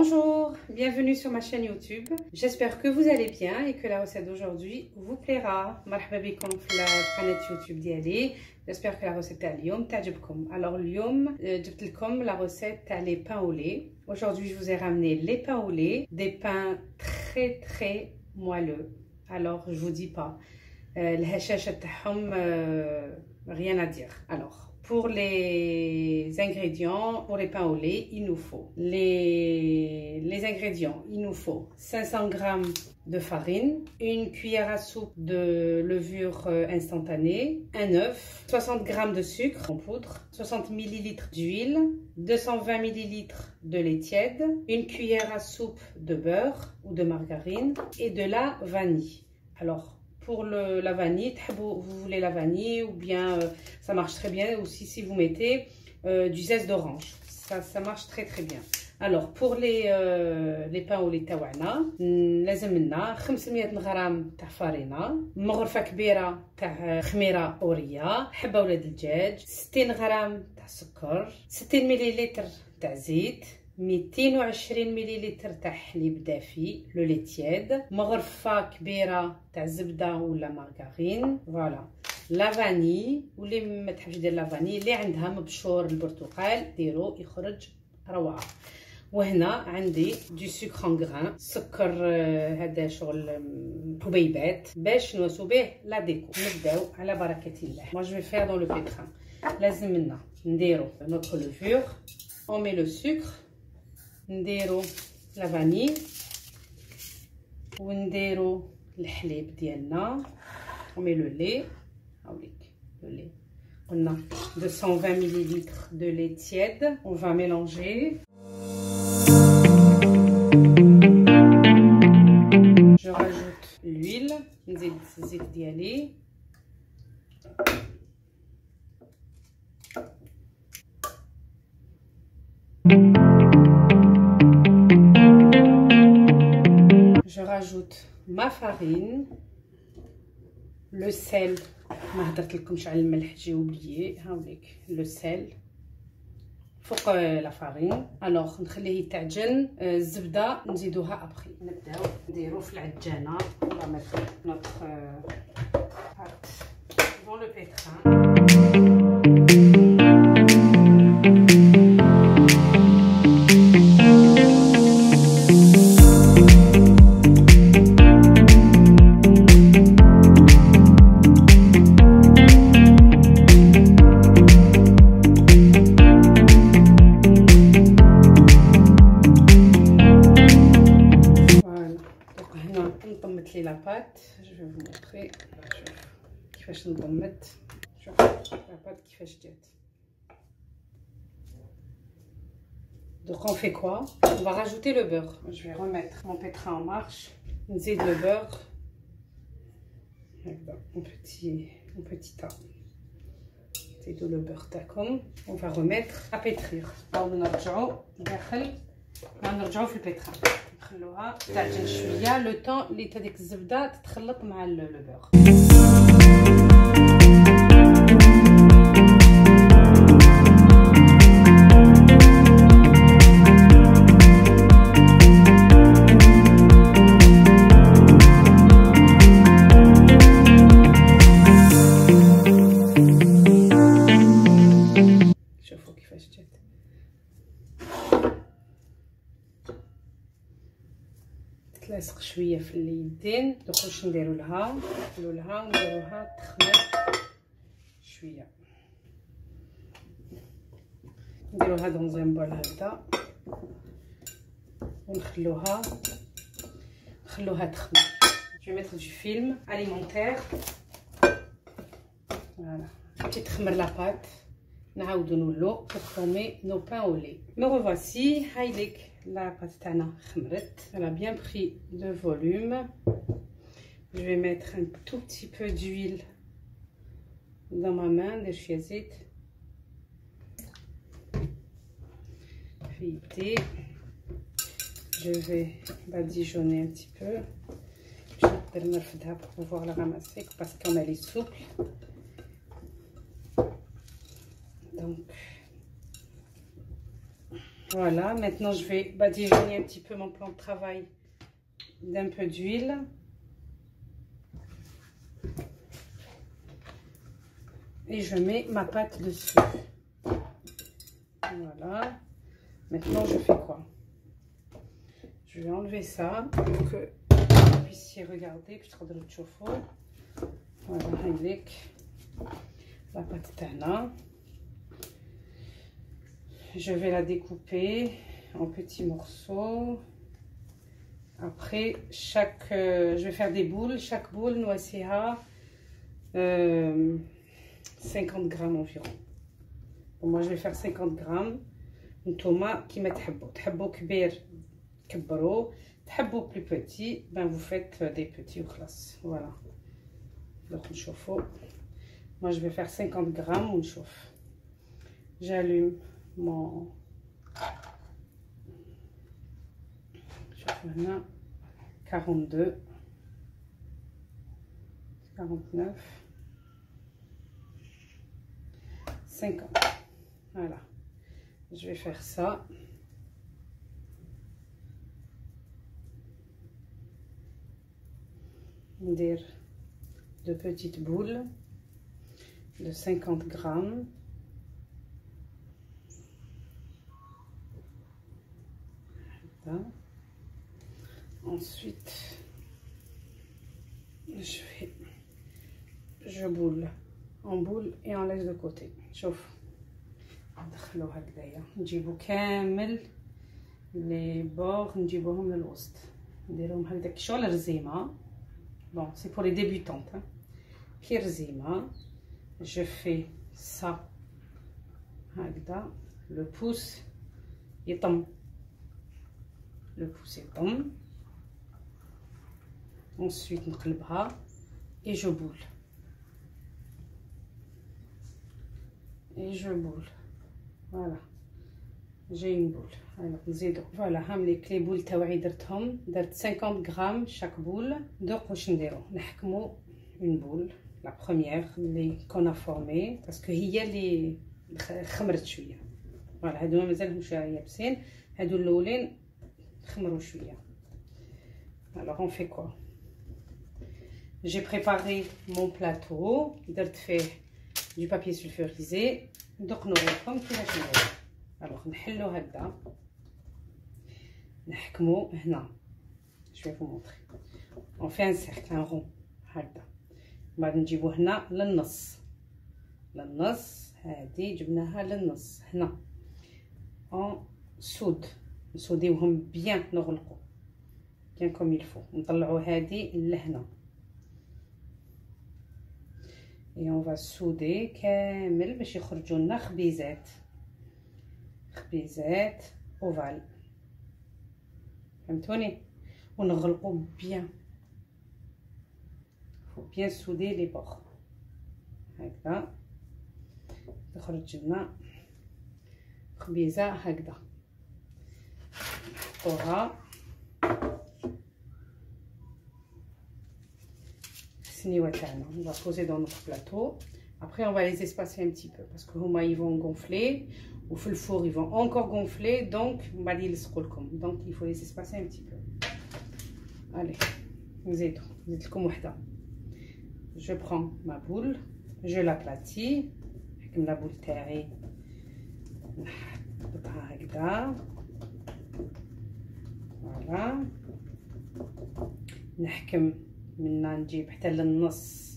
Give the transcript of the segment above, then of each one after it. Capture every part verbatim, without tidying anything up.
Bonjour, bienvenue sur ma chaîne YouTube. J'espère que vous allez bien et que la recette d'aujourd'hui vous plaira. مرحبا بكم في القناة يوتيوب ديالي. J'espère que la recette تاع اليوم تعجبكم. Alors اليوم جبت لكم la recette تاع les pains au lait. Aujourd'hui, je vous ai ramené les pains au lait, des pains très très moelleux. Alors, je vous dis pas, الهشاشة تاعهم rien à dire. Alors, pour les ingrédients, pour les pains au lait, il nous faut les, les ingrédients. Il nous faut cinq cents grammes de farine, une cuillère à soupe de levure instantanée, un œuf, soixante grammes de sucre en poudre, soixante millilitres d'huile, deux cent vingt millilitres de lait tiède, une cuillère à soupe de beurre ou de margarine et de la vanille. Alors, pour le, la vanille, vous voulez la vanille ou bien euh, ça marche très bien aussi si vous mettez euh, du zeste d'orange. Ça, ça marche très très bien. Alors pour les, euh, les pains au lait تاعنا لازم لنا خمسمية غرام تاع فرينة، مغرفة كبيرة تاع خميرة أورية، حبة ولاد الدجاج، ستين غرام تاع سكر، ستين مليلتر تاع زيت، مئتين وعشرين مليلتر تاع حليب دافي لو لي تياد، مغرفه كبيره تاع زبده ولا مارغارين. فوالا لا فاني، واللي ما تحبش دير لا فاني اللي عندها مبشور البرتقال ديرو يخرج روعه. وهنا عندي دو سكر ان غران، سكر هذا شغل حبيبات باش نواسو به لا ديكو. نبداو على بركه الله. moi je vais faire dans le pétrin. لازم لنا نديرو notre levure، on met le sucre، نديرو لا فاني ونديرو الحليب ديالنا ومي لو لي. هاوليك لو لي قلنا deux cent vingt millilitres de lait tiède. On va mélanger. Je rajoute l'huile, نزيد الزيت ديالي. Je rajoute ma farine, le sel. ما هضرت لكمش على الملح، j'ai oublié. هاوليك le sel فوق لا فارين. الوغ نخليه يتعجن. الزبده نزيدوها ابخي. نبداو نديرو في العجانه. on va mettre notre pâte dans le pétrin. La pâte, je vais vous montrer كيفاش نضمت. شوف la pâte كيفاش جات. Donc on fait quoi? On va rajouter le beurre. Je vais remettre mon pétrin en marche. نزيد le beurre. Mon petit, mon petit tas. نزيدو le beurre تاعكم. On va remettre à pétrir. أو نرجعو داخل نرجعو في البيتران. نخلوها تعجن شويه لو طون اللي هذيك الزبده تتخلط مع لو بور. شوفوا كيفاش جات. تلاصق شويه في اليدين. دوك واش نديرو لها؟ نديرو لها ونديروها تخمر شويه. نديروها دون ان بول هكذا ونخلوها نخلوها تخمر. جو ميتر دو فيلم اليمونتير. فوالا كي تخمر لا بات نعاودو نولو pour former nos pains au lait. Me revoici. هايليك la pâte تاعنا خمرت. Elle a bien pris de volume. Je vais mettre un tout petit peu d'huile dans ma main. ندير شويه زيت feuilleté. Je vais badigeonner un petit peu. Je vais نرفدها pour pouvoir la ramasser parce qu'elle est souple. Donc Voilà, maintenant je vais badigeonner un petit peu mon plan de travail d'un peu d'huile. Et je mets ma pâte dessus. Voilà. Maintenant je fais quoi? Je vais enlever ça pour que vous puissiez regarder. Puis je vais chauffer. Voilà, la pâte tana. Je vais la découper en petits morceaux. Après, chaque, euh, je vais faire des boules. Chaque boule, noisira euh, cinquante grammes environ. Bon, moi, je vais faire cinquante grammes. Une tomate qui m'a تحبوا تحبوا كبير كبروا تحبوا plus petit, ben vous faites des petits وخلاص. Voilà. Donc on chauffe. Moi, je vais faire cinquante grammes. On chauffe. J'allume mon chauffe-maintenant. quarante-deux, quarante-neuf, cinquante. Voilà. Je vais faire ça. Dire de petites boules de cinquante grammes. Voilà. Ensuite, je fais, je boule en boule et on laisse de côté. Chauffe. ندخلو هكذايا نجيبو كامل لي بور نجيبوهم للوسط نديرهم هكذاك شغل رزيمه. بون سي بور لي ديبيوتونت كي رزيمه. je fais ça هكذا. لو بوس يطم لو بوس يطم. ensuite نقلبها et je boule et je boule. Voilà, j'ai une boule. Alors نزيدو فوالا هام لي كلي بول تاوعي درتهم. درت cinquante grammes chaque boule. دوك واش نديرو نحكمو une boule la première اللي كنا فورمي باسكو هي اللي خمرت شويه. فوالا هادو مازالهم شويه يابسين. هادو الاولين خمروا شويه. alors on fait quoi? J'ai préparé mon plateau. درت فيه du papier sulfurisé. دوك نوريكم كيفاش نديرو. الوغ نحلو هكذا نحكمو هنا. جو في فو مونطري اون في ان سيركل ان رون هكذا. من بعد نجيبو هنا للنص للنص. هادي جبناها للنص هنا اون سود. نسوديوهم بيان نغلقو بيان كوم يلفو. نطلعو هادي لهنا et on va souder كامل باش يخرجوا لنا خبيزات خبيزات اوفال. فهمتوني؟ ونغلقوا بيان. faut bien souder les bords هكذا تخرج لنا خبيزه هكذا. نحطوها on va poser dans notre plateau. Après on va les espacer un petit peu parce que huma ils vont gonfler ou le four ils vont encore gonfler, donc donc il faut les espacer un petit peu. Allez, نزيدو نزيد لكم وحده. je prends ma boule, je l'aplatis. نحكم la boule تاعي نحطها هكذا. فوالا نحكم منا نجيب حتى للنص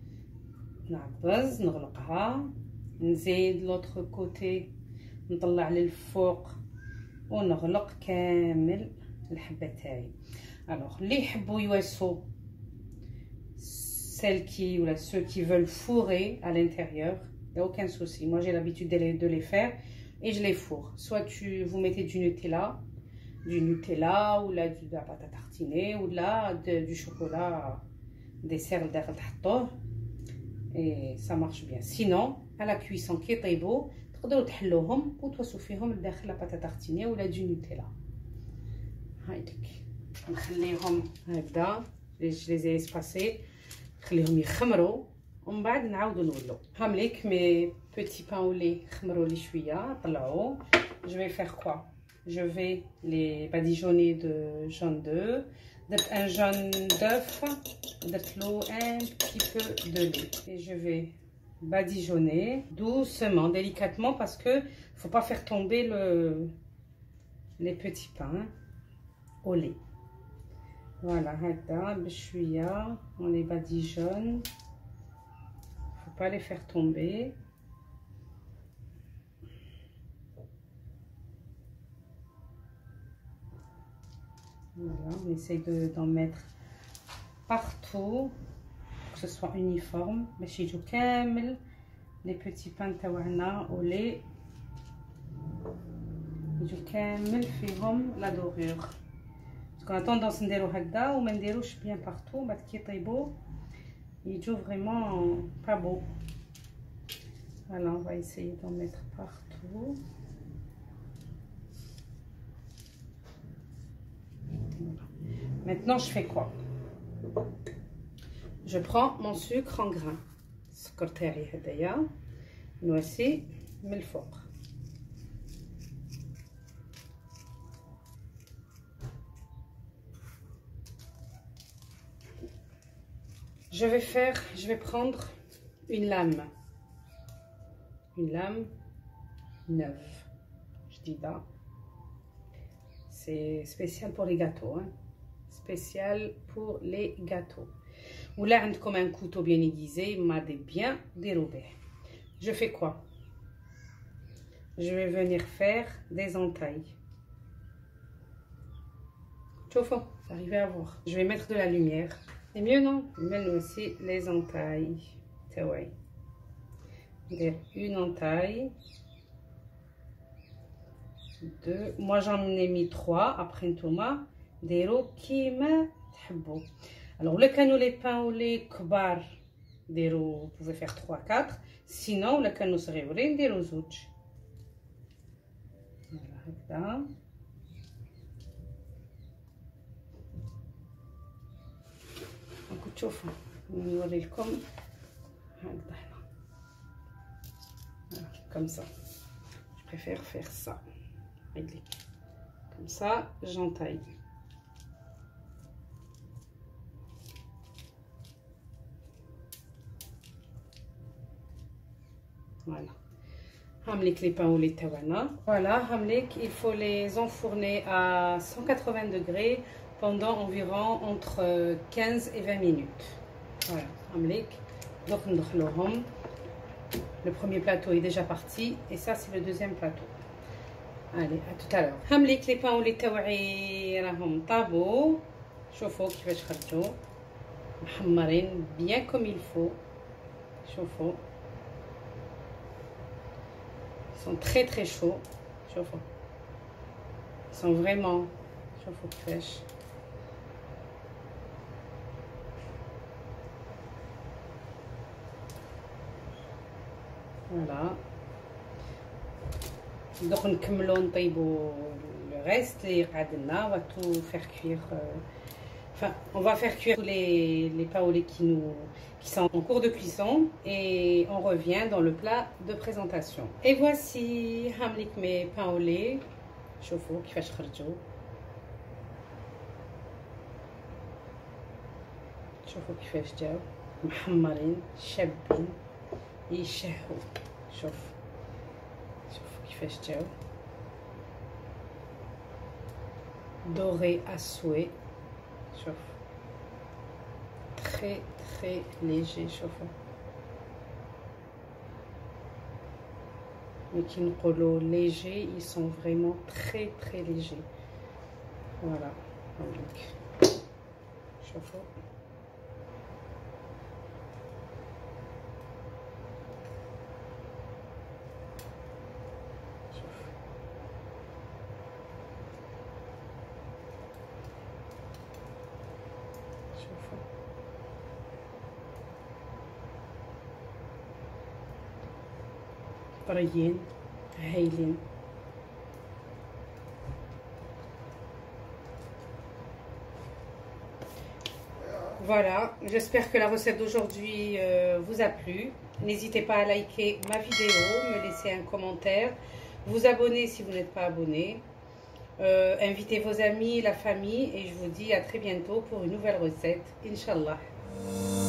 نعبز نغلقها. نزيد لوطخ كوتي نطلع للفوق ونغلق كامل الحبه تاعي. الوغ اللي يحبوا يواسو celles qui ou là, ceux qui veulent fourrer à l'intérieur, il n'y a aucun souci. Moi j'ai l'habitude de les, de les faire et je les fourre. Soit tu vous mettez du Nutella du Nutella ou là de la pâte à tartiner ou là de, du chocolat dessert d'artahtor et ça marche bien. Sinon à la cuisson qui est beau تقدروا تحلوهم وتوصوا فيهم لداخل لا باتة تارتيني ولا دو نوتيلا. هايديك نخليهم هكذا لي زي اسباسي نخليهم يخمروا ومن بعد نعاودوا نولوا. هامليك مي بوتي بان ولي خمروا لي شويه طلعوا. جو في فيغ كوا je vais les badigeonner de jaune d'œuf. Un jaune d'œuf, de l'eau, un petit peu de lait. Et je vais badigeonner doucement, délicatement, parce que faut pas faire tomber le, les petits pains au lait. Voilà, on les badigeonne. Faut pas les faire tomber. Voilà, on essaye d'en mettre partout pour que ce soit uniforme. Les petits pains au lait. La dorure. Parce qu'on a tendance à faire ça ou ne pas bien partout. Il joue vraiment pas beau. Voilà, on va essayer d'en mettre partout. Maintenant, je fais quoi? Je prends mon sucre en grains. Voici le fort. Je vais faire, je vais prendre une lame. Une lame neuve. Je dis là. C'est spécial pour les gâteaux. Hein. Spécial pour les gâteaux. Ou là, comme un couteau bien aiguisé, m'a bien dérobé. Je fais quoi? Je vais venir faire des entailles. Chauffe, vous arrivez à voir. Je vais mettre de la lumière. C'est mieux, non? Mais nous aussi, les entailles. C'est vrai. Une entaille. Deux. Moi, j'en ai mis trois. Après, Thomas. Des roues qui me t'habou. Alors, le canot, les pains ou les kbar, des roues, vous pouvez faire trois, quatre. Sinon, le canot serait vrai, des roues zouch. Voilà, là. Donc, تشوفوا نوريلكم هكذا هنا. Comme ça. Je préfère faire ça. Comme ça, j'entaille. Voilà. Hamlik les pains au lait tawana. Voilà, Hamlik, il faut les enfourner à cent quatre-vingts degrés pendant environ entre quinze et vingt minutes. Voilà, Hamlik. Donc, le premier plateau est déjà parti et ça, c'est le deuxième plateau. Allez, à tout à l'heure. Hamlik les pains au lait tawa'i راهم طابوا. شوفوا كيفاش خرجوا محمرين bien comme il faut. شوفوا. Ils sont très très chauds. شوفوا. Ils sont vraiment شوفوا كيفاش. Voilà. Donc نكملوا نطيبوا le reste اللي قاعد لنا. On va tout faire cuire. Enfin, on va faire cuire tous les, les pains au lait qui, nous, qui sont en cours de cuisson et on revient dans le plat de présentation. Et voici hamlik mes pains au lait. شوفوا كيفاش خرجوا. شوفوا كيفاش جاو محمرين شابين يشهوا. شوف شوفوا كيفاش جاو doré à souhait. شوف très très léger. شوفوا mais qui nous léger, ils sont vraiment très très légers. Voilà, donc شوفوا طريين هايلين. Voilà, j'espère que la recette d'aujourd'hui euh, vous a plu. N'hésitez pas à liker ma vidéo, me laisser un commentaire, vous abonner si vous n'êtes pas abonné. Euh, invitez vos amis, la famille et je vous dis à très bientôt pour une nouvelle recette, Inch'Allah.